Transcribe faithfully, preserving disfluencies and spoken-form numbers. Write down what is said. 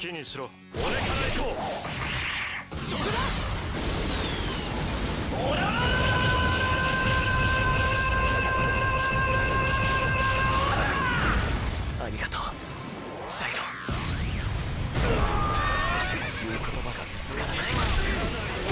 きにしろ。俺から行こう。そこだ。オラー。ありがとうジャイロ。それしか言う言葉が見つからない。